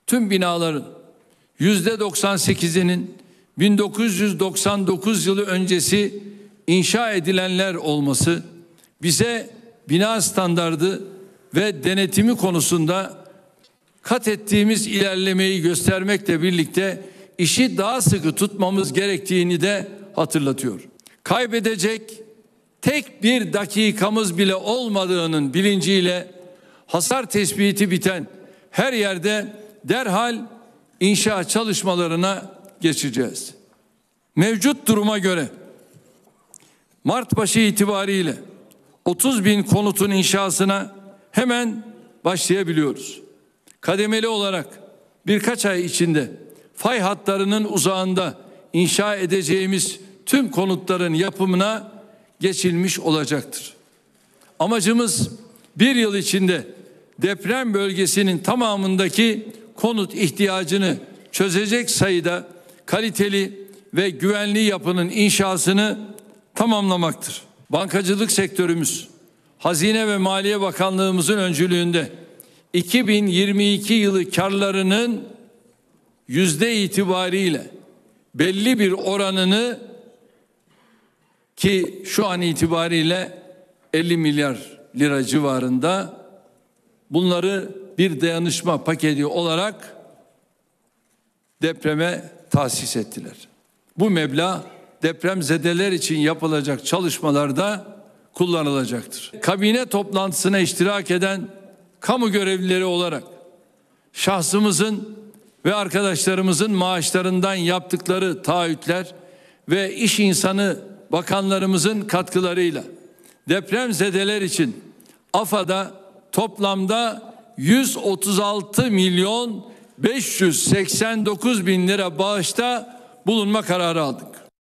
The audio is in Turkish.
Tüm binaların %98'inin 1999 yılı öncesi inşa edilenler olması bize bina standardı ve denetimi konusunda kat ettiğimiz ilerlemeyi göstermekle birlikte işi daha sıkı tutmamız gerektiğini de hatırlatıyor. Kaybedecek tek bir dakikamız bile olmadığının bilinciyle hasar tespiti biten her yerde derhal inşaat çalışmalarına geçeceğiz. Mevcut duruma göre Mart başı itibariyle 30.000 konutun inşasına hemen başlayabiliyoruz. Kademeli olarak birkaç ay içinde fay hatlarının uzağında inşa edeceğimiz tüm konutların yapımına geçilmiş olacaktır. Amacımız bir yıl içinde deprem bölgesinin tamamındaki konut ihtiyacını çözecek sayıda kaliteli ve güvenli yapının inşasını tamamlamaktır. Bankacılık sektörümüz, Hazine ve Maliye Bakanlığımızın öncülüğünde 2022 yılı karlarının yüzde itibariyle belli bir oranını, ki şu an itibariyle 50 milyar lira civarında, bunları bir dayanışma paketi olarak depreme tahsis ettiler. Bu meblağ depremzedeler için yapılacak çalışmalarda kullanılacaktır. Kabine toplantısına iştirak eden kamu görevlileri olarak şahsımızın ve arkadaşlarımızın maaşlarından yaptıkları taahhütler ve iş insanı bakanlarımızın katkılarıyla depremzedeler için AFAD'a toplamda 136 milyon 589 bin lira bağışta bulunma kararı aldık.